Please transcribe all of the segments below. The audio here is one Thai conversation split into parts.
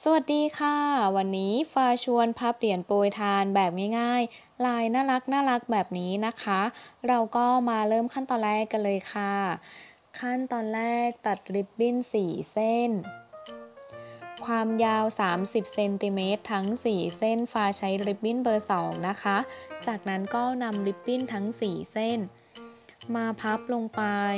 สวัสดีค่ะวันนี้ฟ้าชวนพับเหรียญโปรยทานแบบง่ายๆลายน่ารักแบบนี้นะคะเราก็มาเริ่มขั้นตอนแรกกันเลยค่ะขั้นตอนแรกตัดริบบิ้น4เส้นความยาว30เซนติเมตรทั้ง4เส้นฟ้าใช้ริบบิ้นเบอร์2นะคะจากนั้นก็นำริบบิ้นทั้ง4เส้นมาพับลงไป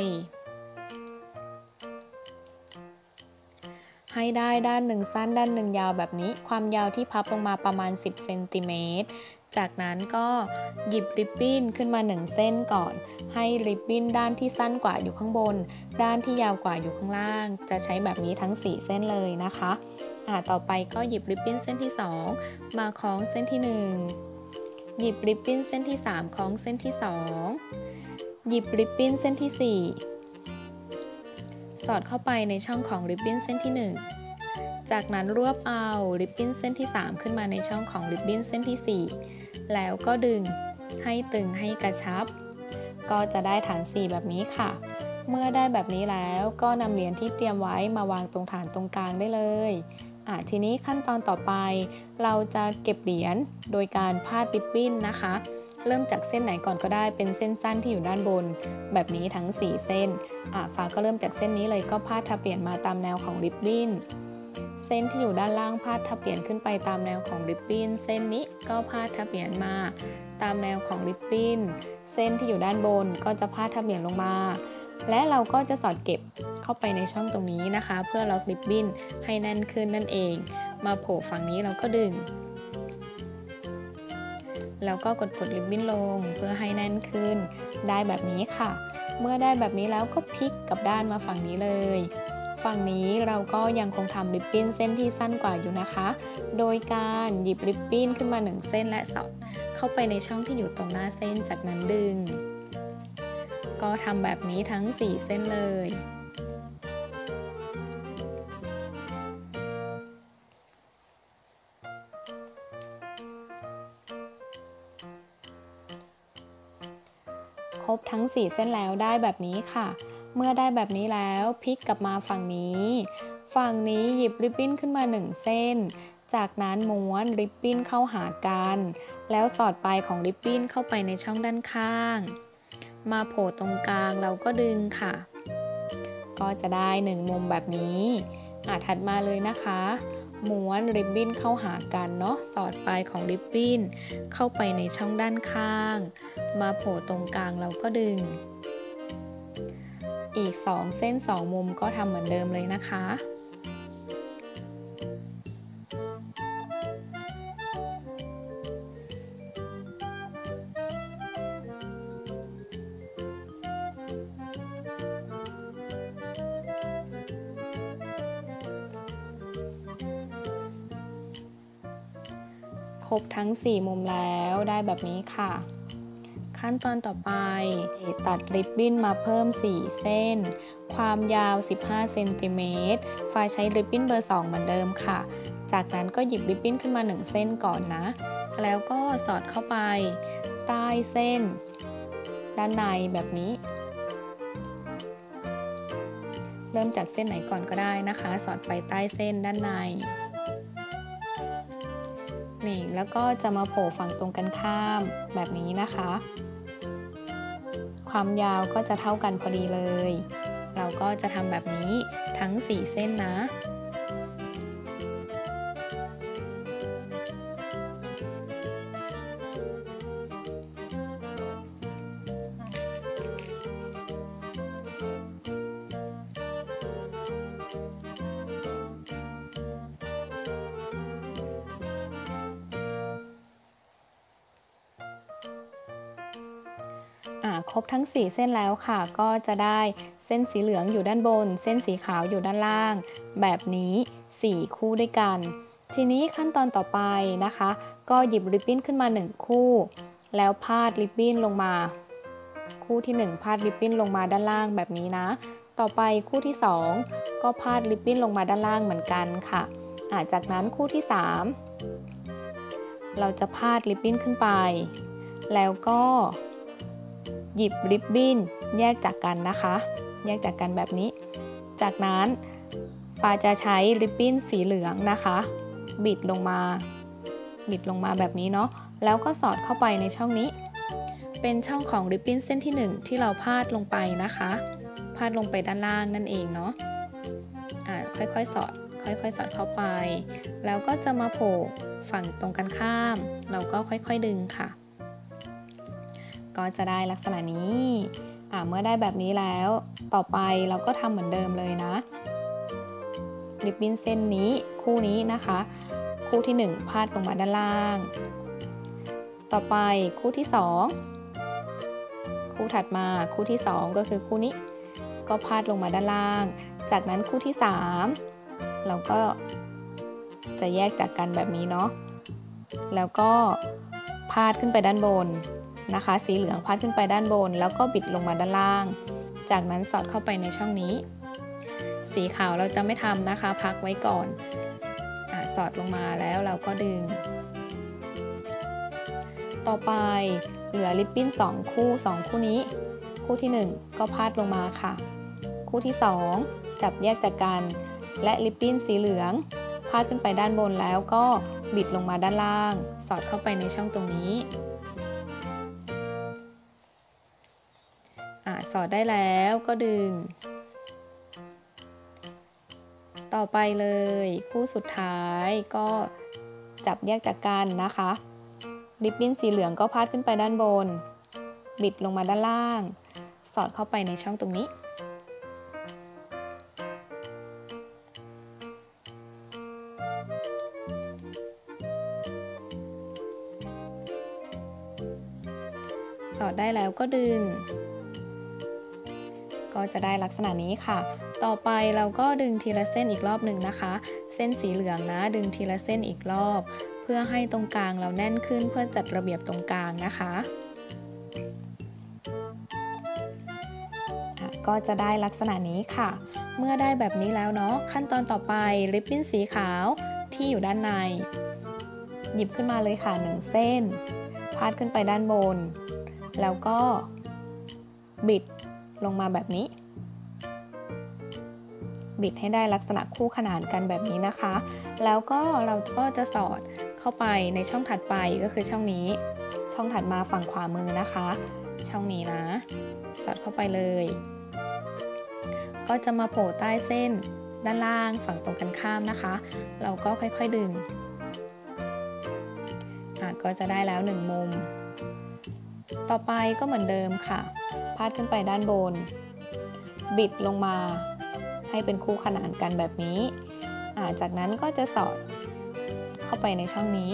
ให้ได้ด้านหนึ่งสั้นด้านหนึ่งยาวแบบนี้ความยาวที่พับลงมาประมาณ10เซนติเมตรจากนั้นก็หยิบริบบิ้นขึ้นมา1เส้นก่อนให้ริบบิ้นด้านที่สั้นกว่าอยู่ข้างบนด้านที่ยาวกว่าอยู่ข้างล่างจะใช้แบบนี้ทั้ง4เส้นเลยนะคะต่อไปก็หยิบริบบิ้นเส้นที่2มาคล้องเส้นที่1หยิบริบบิ้นเส้นที่3คล้องเส้นที่2หยิบริบบิ้นเส้นที่4สอดเข้าไปในช่องของริบบิ้นเส้นที่1จากนั้นรวบเอาริบบิ้นเส้นที่3ขึ้นมาในช่องของริบบิ้นเส้นที่4แล้วก็ดึงให้ตึงให้กระชับก็จะได้ฐาน4แบบนี้ค่ะเมื่อได้แบบนี้แล้วก็นำเหรียญที่เตรียมไว้มาวางตรงฐานตรงกลางได้เลยทีนี้ขั้นตอนต่อไปเราจะเก็บเหรียญโดยการพาดริบบิ้นนะคะเริ่มจากเส้นไหนก่อนก็ได้เป็นเส้นสั้นที่อยู่ด้านบนแบบนี้ทั้ง4เส้นฟ้าก็เริ่มจากเส้นนี้เลยก็พาดทับเหรียญมาตามแนวของริบบิ้นเส้นที่อยู่ด้านล่างพาดทับเหรียญขึ้นไปตามแนวของริบบิ้นเส้นนี้ก็พาดทับเหรียญมาตามแนวของริบบิ้นเส้นที่อยู่ด้านบนก็จะพาดทับเหรียญลงมาและเราก็จะสอดเก็บเข้าไปในช่องตรงนี้นะคะเพื่อล็อกริบบิ้นให้แน่นขึ้นนั่นเองมาโผล่ฝั่งนี้เราก็ดึงแล้วก็กดริบบิ้นลงเพื่อให้แน่นขึ้นได้แบบนี้ค่ะเมื่อได้แบบนี้แล้วก็พลิกกลับด้านมาฝั่งนี้เลยฝั่งนี้เราก็ยังคงทำริบบิ้นเส้นที่สั้นกว่าอยู่นะคะโดยการหยิบริบบิ้นขึ้นมา1เส้นและสอดเข้าไปในช่องที่อยู่ตรงหน้าเส้นจากนั้นดึงก็ทำแบบนี้ทั้ง4เส้นเลยครบทั้ง4เส้นแล้วได้แบบนี้ค่ะเมื่อได้แบบนี้แล้วพลิกกลับมาฝั่งนี้หยิบริบบิ้นขึ้นมา1เส้นจากนั้นม้วนริบบิ้นเข้าหากันแล้วสอดปลายของริบบิ้นเข้าไปในช่องด้านข้างมาโผล่ตรงกลางเราก็ดึงค่ะก็จะได้1มุมแบบนี้ถัดมาเลยนะคะม้วนริบบิ้นเข้าหากันเนาะสอดปลายของริบบิ้นเข้าไปในช่องด้านข้างมาโผล่ตรงกลางเราก็ดึงอีก2เส้น2มุมก็ทำเหมือนเดิมเลยนะคะครบทั้ง4มุมแล้วได้แบบนี้ค่ะขั้นตอนต่อไปตัดริบบิ้นมาเพิ่ม4เส้นความยาว15เซนติเมตรฟ้าใช้ริบบิ้นเบอร์2เหมือนเดิมค่ะจากนั้นก็หยิบริบบิ้นขึ้นมา1เส้นก่อนนะแล้วก็สอดเข้าไปใต้เส้นด้านในแบบนี้เริ่มจากเส้นไหนก่อนก็ได้นะคะสอดไปใต้เส้นด้านในนี่แล้วก็จะมาโผล่ฝั่งตรงกันข้ามแบบนี้นะคะความยาวก็จะเท่ากันพอดีเลยเราก็จะทำแบบนี้ทั้ง4เส้นนะครบทั้ง4เส้นแล้วค่ะก็จะได้เส้นสีเหลืองอยู่ด้านบนเส้นสีขาวอยู่ด้านล่างแบบนี้4คู่ด้วยกันทีนี้ขั้นตอนต่อไปนะคะก็หยิบริบบิ้นขึ้นมา1คู่แล้วพาดริบบิ้นลงมาคู่ที่1พาดริบบิ้นลงมาด้านล่างแบบนี้นะต่อไปคู่ที่2ก็พาดริบบิ้นลงมาด้านล่างเหมือนกันค่ะจากนั้นคู่ที่3เราจะพาดริบบิ้นขึ้นไปแล้วก็หยิบริบบิ้นแยกจากกันนะคะแยกจากกันแบบนี้จากนั้นฟ้าจะใช้ริบบิ้นสีเหลืองนะคะบิดลงมาแบบนี้เนาะแล้วก็สอดเข้าไปในช่องนี้เป็นช่องของริบบิ้นเส้นที่1ที่เราพาดลงไปนะคะพาดลงไปด้านล่างนั่นเองเนาะค่อยๆสอดเข้าไปแล้วก็จะมาโผล่ฝั่งตรงกันข้ามเราก็ค่อยๆดึงค่ะก็จะได้ลักษณะนี้เมื่อได้แบบนี้แล้วต่อไปเราก็ทำเหมือนเดิมเลยนะริบบิ้นเส้นนี้คู่นี้นะคะคู่ที่1พาดลงมาด้านล่างต่อไปคู่ที่2คู่ถัดมาคู่ที่2ก็คือคู่นี้ก็พาดลงมาด้านล่างจากนั้นคู่ที่3เราก็จะแยกจากกันแบบนี้เนาะแล้วก็พาดขึ้นไปด้านบนนะคะสีเหลืองพาดขึ้นไปด้านบนแล้วก็บิดลงมาด้านล่างจากนั้นสอดเข้าไปในช่องนี้สีขาวเราจะไม่ทำนะคะพักไว้ก่อนสอดลงมาแล้วเราก็ดึงต่อไปเหลือริบบิ้น2คู่นี้คู่ที่1ก็พาดลงมาค่ะคู่ที่2จับแยกจากกันและริบบิ้นสีเหลืองพาดขึ้นไปด้านบนแล้วก็บิดลงมาด้านล่างสอดเข้าไปในช่องตรงนี้สอดได้แล้วก็ดึงต่อไปเลยคู่สุดท้ายก็จับแยกจากกันนะคะริบบิ้นสีเหลืองก็พาดขึ้นไปด้านบนบิดลงมาด้านล่างสอดเข้าไปในช่องตรงนี้สอดได้แล้วก็ดึงก็จะได้ลักษณะนี้ค่ะต่อไปเราก็ดึงทีละเส้นอีกรอบหนึ่งนะคะเส้นสีเหลืองนะดึงทีละเส้นอีกรอบเพื่อให้ตรงกลางเราแน่นขึ้นเพื่อจัดระเบียบตรงกลางนะคะก็จะได้ลักษณะนี้ค่ะเมื่อได้แบบนี้แล้วเนาะขั้นตอนต่อไปริบบิ้นสีขาวที่อยู่ด้านในหยิบขึ้นมาเลยค่ะ1เส้นพาดขึ้นไปด้านบนแล้วก็บิดลงมาแบบนี้บิดให้ได้ลักษณะคู่ขนานกันแบบนี้นะคะแล้วก็เราก็จะสอดเข้าไปในช่องถัดไปก็คือช่องนี้ช่องถัดมาฝั่งขวามือนะคะช่องนี้นะสอดเข้าไปเลยก็จะมาโผล่ใต้เส้นด้านล่างฝั่งตรงกันข้ามนะคะเราก็ค่อยๆดึงก็จะได้แล้ว1มุมต่อไปก็เหมือนเดิมค่ะพาดขึ้นไปด้านบนบิดลงมาให้เป็นคู่ขนานกันแบบนี้จากนั้นก็จะสอดเข้าไปในช่องนี้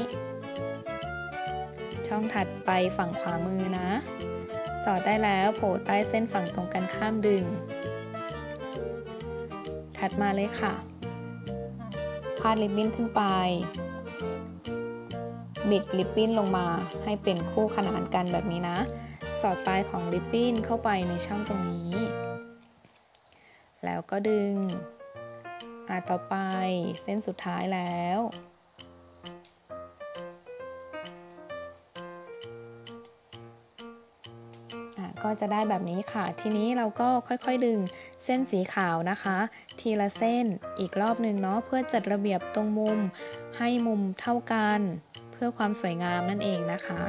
ช่องถัดไปฝั่งขวามือนะสอดได้แล้วโผล่ใต้เส้นฝั่งตรงกันข้ามดึงถัดมาเลยค่ะพาดริบบิ้นขึ้นไปบิดริบบิ้นลงมาให้เป็นคู่ขนานกันแบบนี้นะสอดปลายของริบบิ้นเข้าไปในช่องตรงนี้แล้วก็ดึงต่อไปเส้นสุดท้ายแล้วก็จะได้แบบนี้ค่ะทีนี้เราก็ค่อยๆดึงเส้นสีขาวนะคะทีละเส้นอีกรอบหนึ่งเนาะเพื่อจัดระเบียบตรงมุมให้มุมเท่ากันเพื่อความสวยงามนั่นเองนะคะ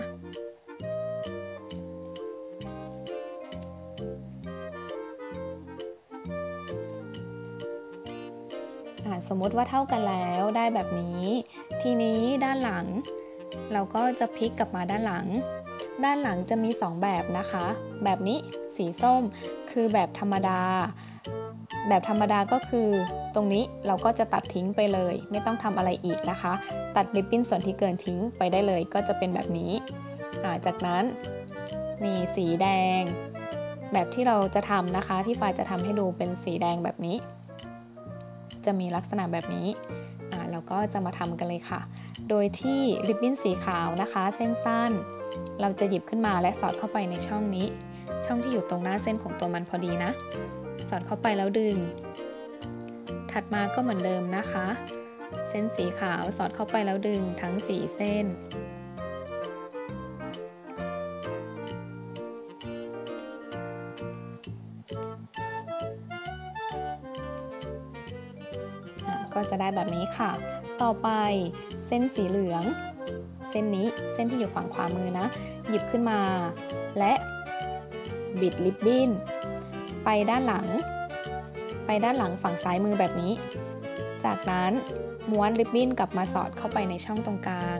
สมมติว่าเท่ากันแล้วได้แบบนี้ทีนี้ด้านหลังเราก็จะพลิกกลับมาด้านหลังจะมี2แบบนะคะแบบนี้สีส้มคือแบบธรรมดาก็คือตรงนี้เราก็จะตัดทิ้งไปเลยไม่ต้องทำอะไรอีกนะคะตัดริบบิ้นส่วนที่เกินทิ้งไปได้เลยก็จะเป็นแบบนี้จากนั้นมีสีแดงแบบที่เราจะทำนะคะที่ฝ้ายจะทำให้ดูเป็นสีแดงแบบนี้จะมีลักษณะแบบนี้เราก็จะมาทำกันเลยค่ะโดยที่ริบบิ้นสีขาวนะคะเส้นสั้นเราจะหยิบขึ้นมาและสอดเข้าไปในช่องนี้ช่องที่อยู่ตรงหน้าเส้นของตัวมันพอดีนะสอดเข้าไปแล้วดึงถัดมาก็เหมือนเดิมนะคะเส้นสีขาวสอดเข้าไปแล้วดึงทั้ง4เส้นก็จะได้แบบนี้ค่ะต่อไปเส้นสีเหลืองเส้นนี้เส้นที่อยู่ฝั่งขวามือนะหยิบขึ้นมาและบิดริบบิ้นไปด้านหลังฝั่งซ้ายมือแบบนี้จากนั้นม้วนริบบิ้นกลับมาสอดเข้าไปในช่องตรงกลาง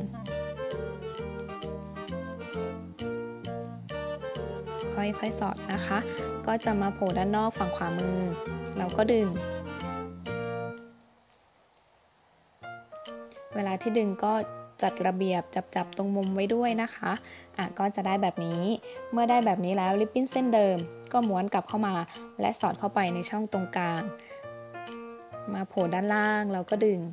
ค่อยๆสอดนะคะก็จะมาโผล่ด้านนอกฝั่งขวามือเราก็ดึงเวลาที่ดึงก็จัดระเบียบจับตรงมุมไว้ด้วยนะคะก็จะได้แบบนี้เมื่อได้แบบนี้แล้วริบบิ้นเส้นเดิมก็ม้วนกลับเข้ามาและสอดเข้าไปในช่องตรงกลางมาโผล่ด้านล่างเราก็ดึง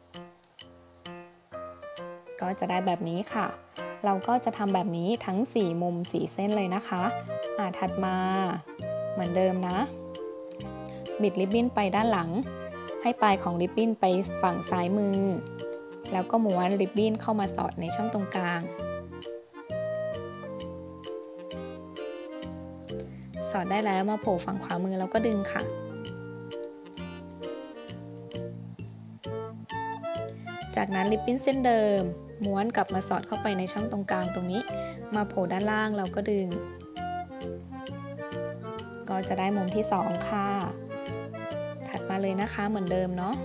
ก็จะได้แบบนี้ค่ะเราก็จะทำแบบนี้ทั้ง4มุม4เส้นเลยนะคะถัดมาเหมือนเดิมนะบิดริบบิ้นไปด้านหลังให้ปลายของริบบิ้นไปฝั่งซ้ายมือแล้วก็ม้วนริบบิ้นเข้ามาสอดในช่องตรงกลางสอดได้แล้วมาโผล่ฝั่งขวามือแล้วก็ดึงค่ะจากนั้นริบบิ้นเส้นเดิมม้วนกลับมาสอดเข้าไปในช่องตรงกลางตรงนี้มาโผล่ด้านล่างเราก็ดึงก็จะได้มุมที่2ค่ะถัดมาเลยนะคะเหมือนเดิมเนาะ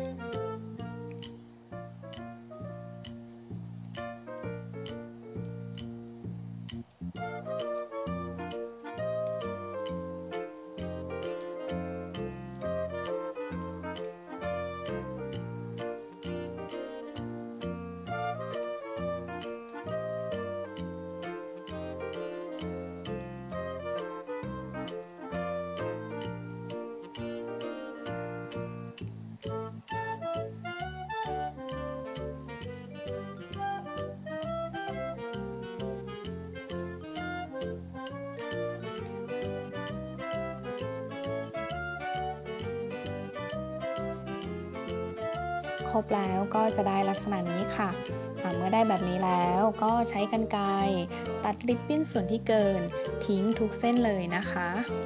ครบแล้วก็จะได้ลักษณะนี้ค่ะเมื่อได้แบบนี้แล้วก็ใช้กรรไกรตัดริบบิ้นส่วนที่เกินทิ้งทุกเส้นเลยนะคะ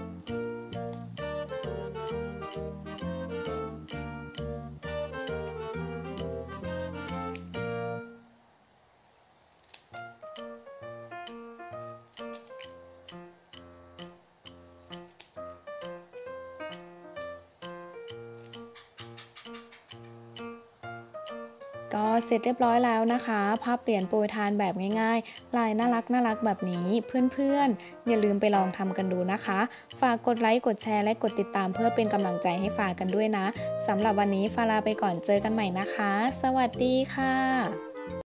ก็เสร็จเรียบร้อยแล้วนะคะภาพเปลี่ยนโปรยทานแบบง่ายๆลายน่ารักแบบนี้เพื่อนๆอย่าลืมไปลองทำกันดูนะคะฝากกดไลค์กดแชร์และกดติดตามเพื่อเป็นกำลังใจให้ฟ้ากันด้วยนะสำหรับวันนี้ฟ้าลาไปก่อนเจอกันใหม่นะคะสวัสดีค่ะ